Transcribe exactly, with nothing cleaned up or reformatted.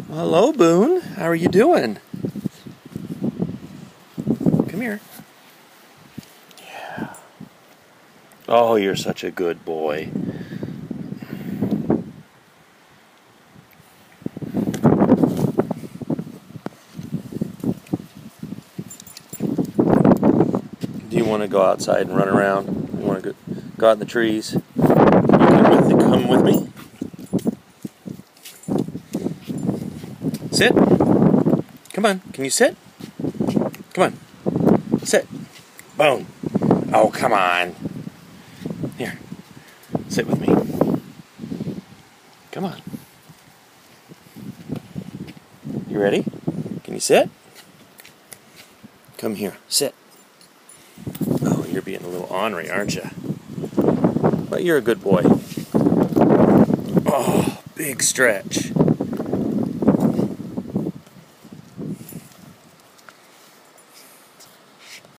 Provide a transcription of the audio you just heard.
Hello, Boone. How are you doing? Come here. Yeah. Oh, you're such a good boy. Do you want to go outside and run around? You want to go, go out in the trees? Come with, come with me. Sit. Come on. Can you sit? Come on. Sit. Boom. Oh, come on. Here. Sit with me. Come on. You ready? Can you sit? Come here. Sit. Oh, you're being a little ornery, aren't you? But you're a good boy. Oh, big stretch.